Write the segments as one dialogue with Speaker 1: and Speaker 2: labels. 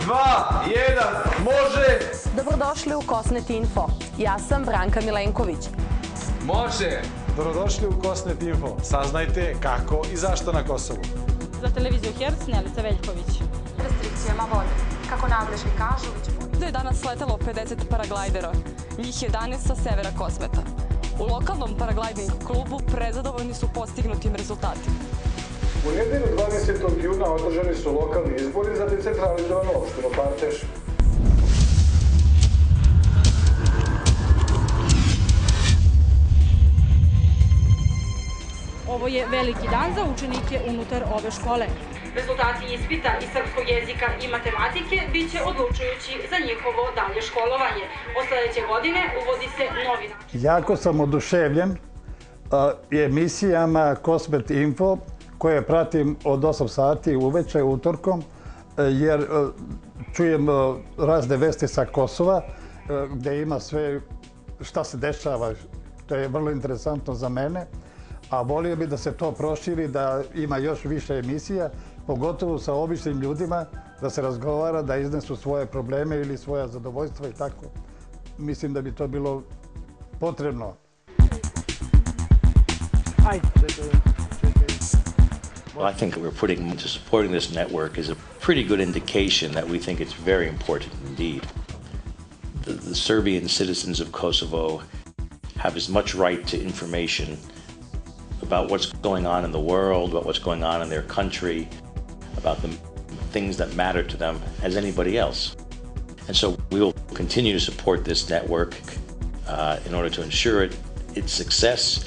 Speaker 1: 2, 1, može!
Speaker 2: Dobrodošli u Kosnet Info. Ja sam Branka Milenković.
Speaker 1: Može!
Speaker 3: Dobrodošli u Kosnet Info. Saznajte kako i zašto na Kosovu.
Speaker 4: Za televiziju Herc, Nelica Veljković.
Speaker 5: Restrikcijama vode. Kako nadležni kažu,
Speaker 6: da je danas sletelo 50 paraglajdera, njih 11 sa severa Kosmeta. U lokalnom paraglajding klubu prezadovoljni su postignutim rezultatima.
Speaker 7: U nedelju 20. juna održani su lokalni izbori za decentralizovanu opštinu Partež.
Speaker 4: Ovo je veliki dan za učenike unutar ove škole. Rezultati ispita iz srpskog jezika i matematike bit će odlučujući za njihovo dalje školovanje. Od sledeće godine uvodi se novi način.
Speaker 8: Jako sam oduševljen emisijama Kosmet Info koje pratim od 8 sati uveče utorkom, jer čujem razne vesti sa Kosova gde ima sve šta se dešava. To je vrlo interesantno za mene, a volio bi da se to proširi, da ima još više emisija, pogotovo sa običnim ljudima, da se razgovara, da iznesu svoje probleme ili svoja zadovoljstva i tako. Mislim da bi to bilo potrebno.
Speaker 9: Well, I think we're putting into supporting this network is a pretty good indication that we think it's very important indeed. The Serbian citizens of Kosovo have as much right to information about what's going on in the world, about what's going on in their country, about the things that matter to them as anybody else. And so we will continue to support this network in order to ensure its success.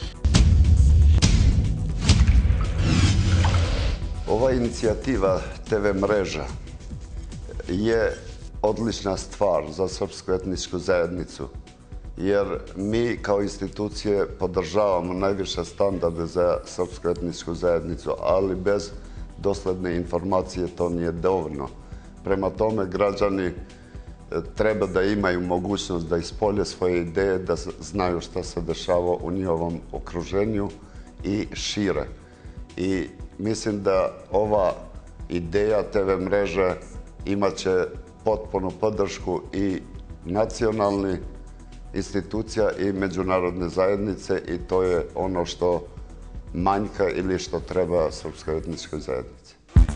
Speaker 10: Ova inicijativa TV mreža je odlična stvar za srpsku etničku zajednicu, jer mi kao institucije podržavamo najviše standarde za srpsku etničku zajednicu, ali bez dosledne informacije to nije dovoljno. Prema tome, građani treba da imaju mogućnost da ispolje svoje ideje, da znaju šta se dešava u njihovom okruženju i šire. I mislim da ova ideja TV mreže imaće potpunu podršku i nacionalnih institucija i međunarodne zajednice, i to je ono što manjka ili što treba srpskoj etničkoj zajednici.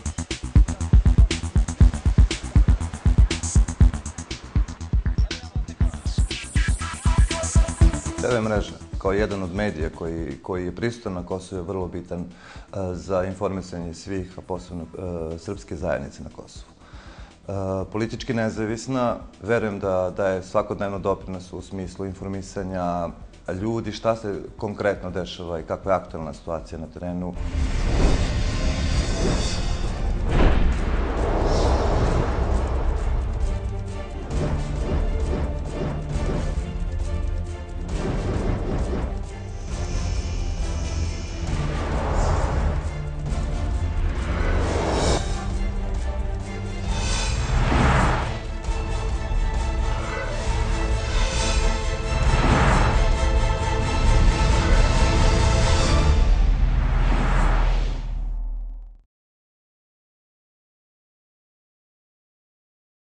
Speaker 11: TV mreža kao jedan od medija koji je prisutan na Kosovu je vrlo bitan za informisanje svih, a posebno srpske zajednice na Kosovu. Politički nezavisna, verujem da je svakodnevno doprinos u smislu informisanja ljudi, šta se konkretno dešava i kakva je aktualna situacija na terenu.